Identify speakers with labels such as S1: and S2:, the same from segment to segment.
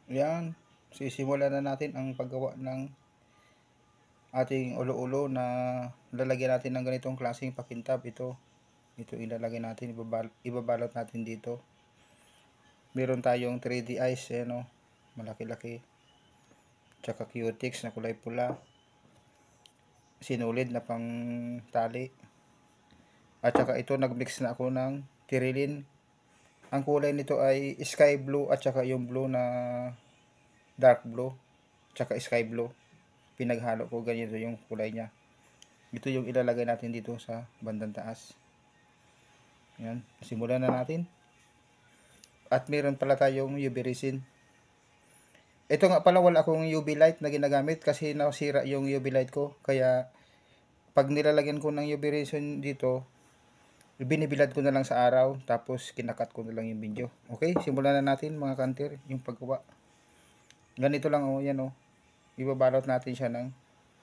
S1: Yan, sisimulan na natin ang paggawa ng ating ulo-ulo na lalagyan natin ng ganitong klaseng pakintab. Ito ilalagay natin, ibabalot natin dito. Meron tayong 3D eyes, no? Malaki-laki. Tsaka cutex na kulay pula. Sinulid na pang tali. At saka ito, nagmix na ako ng tirilin. Ang kulay nito ay sky blue at saka yung blue na dark blue. Tsaka sky blue. Pinaghalo ko, ganito yung kulay niya. Ito yung ilalagay natin dito sa bandang taas. Yan, simulan na natin. At meron pala tayong UV resin. Ito nga pala, wala akong UV light na ginagamit kasi nasira yung UV light ko. Kaya pag nilalagyan ko ng UV resin dito, binibilad ko na lang sa araw, tapos kinakat ko na lang yung video. Okay, simulan na natin mga kanter yung paggawa. Ganito lang, oh, yan, oh. Ibabalot natin siya ng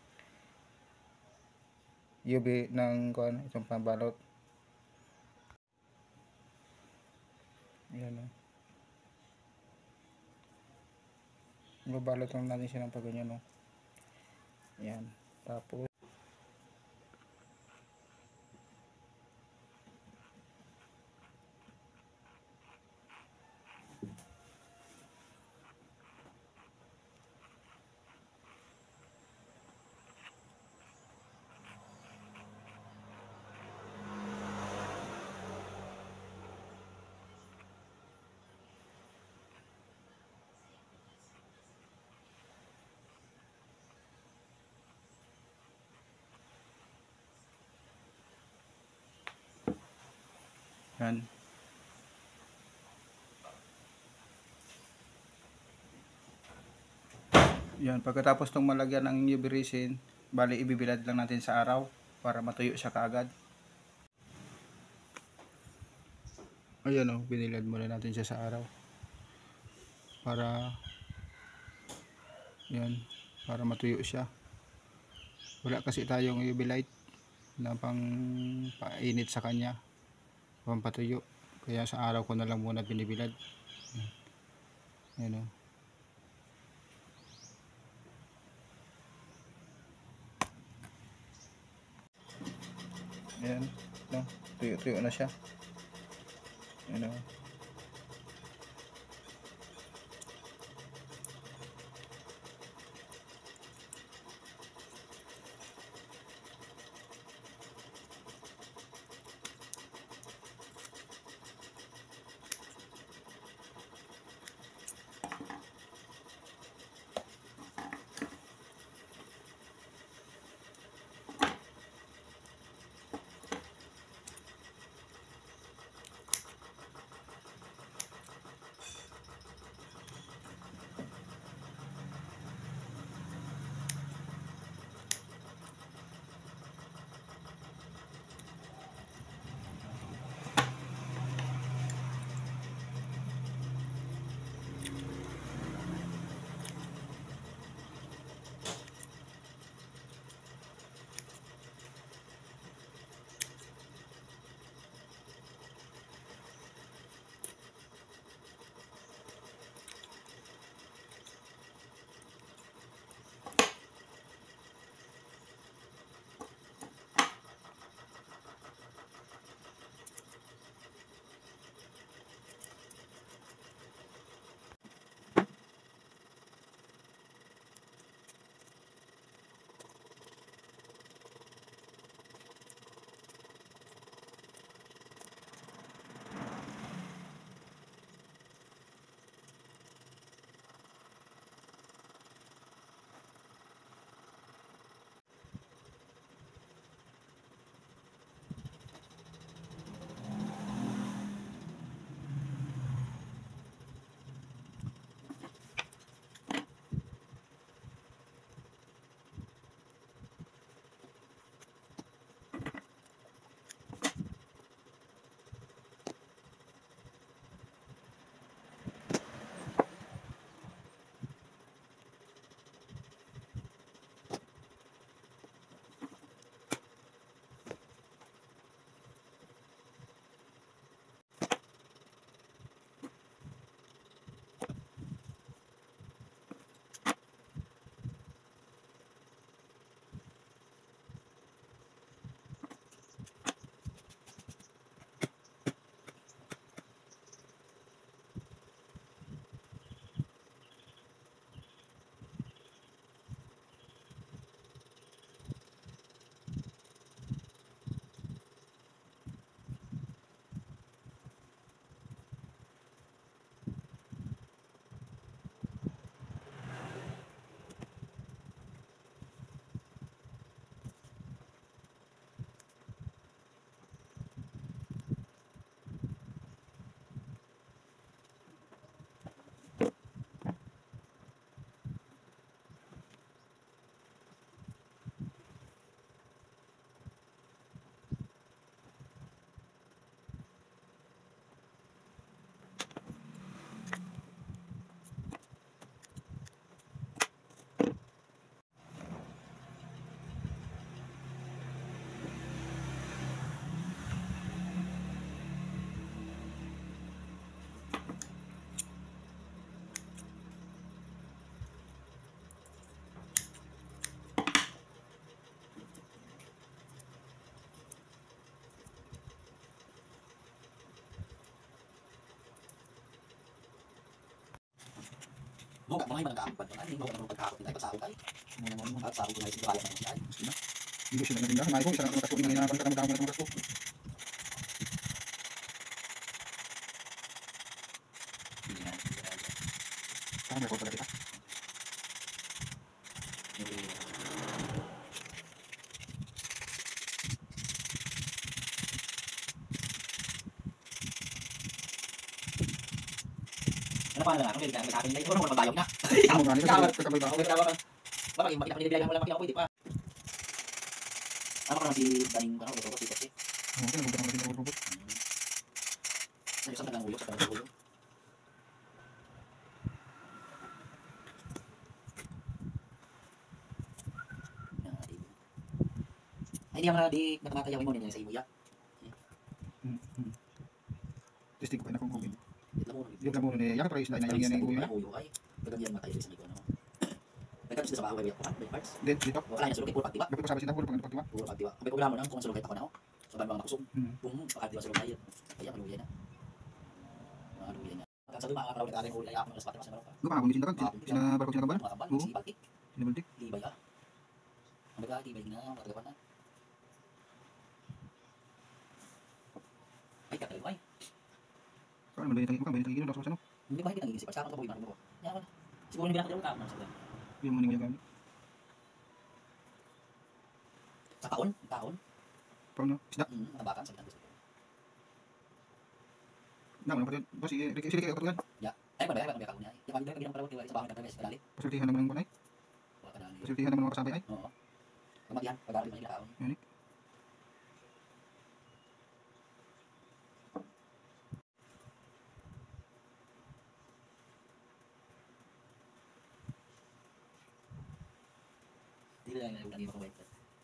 S1: UV ng itong pambalot. Yan, oh. Ibabalot lang natin siya ng pagganyan, oh. Yan, tapos yan. Yan, pagkatapos itong malagyan ng UV resin, bali ibibilad lang natin sa araw para matuyo siya kaagad. Ayan, oh, binilad muna natin siya sa araw. Para yan, para matuyo siya. Wala kasi tayong UV light na pang painit sa kanya, pampatuyo. Kaya sa araw ko na lang muna binibilad. Yan, oh. Ayan, no, tuyo-tuyo na siya. Ayan, oh.
S2: Buka mo ngayon magkakapag na. Hindi mo naman pagkakapag tayo pasahod ay. At sahod ko na isang kaya naman ay.
S1: Sige na. Hindi siya naging dahan. May ko, isa na kaso. Hindi na pagkakama dahon na kaso. Tama, may pala kita.
S2: Ano pa na? Ano may kami na ito mo magbayad na.
S1: Ano ba nito? Kakabay ba?
S2: Okay, tawa ka. Baka yung makita pinibigay mo lang makita ko hindi pa. Ano ka si Daning ano ito kasi kasi.
S1: Okay, nagugutom na din robot.
S2: Ano sa mga ulo sa mga ulo. Ay, di naman di nakamatayawin mo niya sa imo ya.
S1: Testing ko na kung COVID.
S2: Ito mo.
S1: Yung kamo ni yaka price na yan yung uyo.
S2: Uyo ay. Pagkadiyan matay sa iko no. Nagkabis sa bahay ko may parts.
S1: Dito.
S2: Wala na sulok puro pagtiba.
S1: Dapat ko sabi sinta puro pagtiba.
S2: Puro pagtiba. May programa nang kung sulok ako na ako. Sa ban mga kusog. Pakatiba sulok ay. Kaya maluya na. Maluya na. Kan sa duma ka raw nagkaling ulo ay ako sa patima sa maro.
S1: Guma ko ni sinta kan. Sina barko sina kaban.
S2: Oo. Si Baltik.
S1: Sina Baltik.
S2: Ibay ah. Ang baga ibay na matagapan na. Ay katay ay.
S1: Kan malay tayo kan malay tayo daw sa ano.
S2: Hindi ko hindi nang isip sa akin kaboy man mo. Yan. Siguro ni binakit ka man sa.
S1: Yung mo ni gamit.
S2: Sa taon.
S1: Paano? Isda.
S2: Nabakan sa kanto.
S1: Naman pa ba si Ricky ka katugan.
S2: Ya. Ay ba ba ka niya. Di ba hindi ka para sa bahay ka dali.
S1: Pasultihan naman ng kunay.
S2: Wala ka dali.
S1: Pasultihan naman ng kasabay ay.
S2: Oo. Pagmatihan, pag-aaral man ikaw.
S1: Yani.
S2: Dili lang ulan yung makabayad.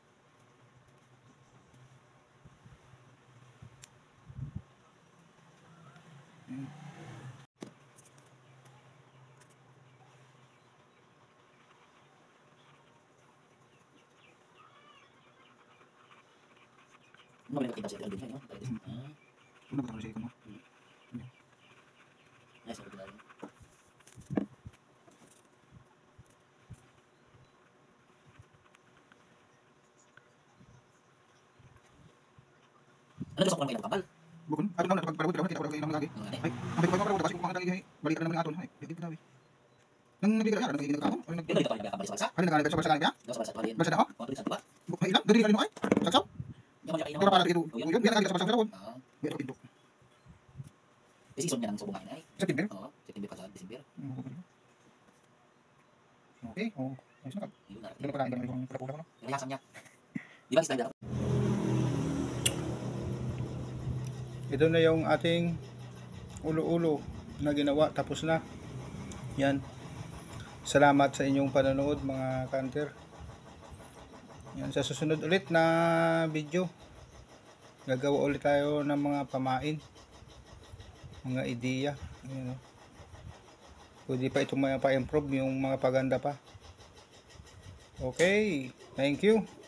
S2: Ano ba yung kita siya din yun?
S1: Una ba sa ikon mo?
S2: Yes, okay dali. Ano gusto ko lang kayo kapal?
S1: Bukon. Ano na pagparabot kita ko ng lagi. Ay, ang ko parabot kasi ko mga lagi balik na naman aton ay. Dito daw. Nang nabigay ra nang ginagawa ko.
S2: Pero dito pa kapal sa balsa.
S1: Ano nagalit sa balsa kanya?
S2: Daw sa balsa tuwalin.
S1: Balsa ako?
S2: Kontra sa tuwa.
S1: Bukay lang, diri rin mo ay. Saksaw.
S2: Yaman siya
S1: Para para dito. Yun, yan nagalit sa balsa sa
S2: Ah.
S1: Pero pinto.
S2: Season niya ng subungan ay.
S1: September.
S2: Oo, September pa sa December.
S1: Okay. Oh, ayos na.
S2: Yun na.
S1: Dito pa kain ng ibang pula-pula no.
S2: Layasan niya. Di ba standard?
S1: Ito na yung ating ulo-ulo na ginawa, tapos na. Yan. Salamat sa inyong panonood mga kanter. Yan, sa susunod ulit na video, gagawa ulit tayo ng mga pamain, mga ideya. Yan, pwede pa itong mga pa-improve yung mga paganda pa. Okay, thank you.